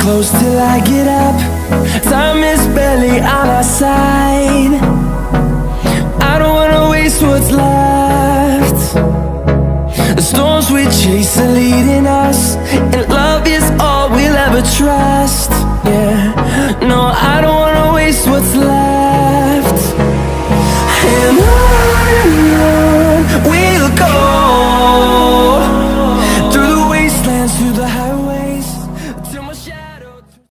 close till I get up. Time is barely on our side. I don't wanna waste what's left. The storms we chase are leading us, and love is all we'll ever trust. Yeah, no, I don't wanna waste what's left.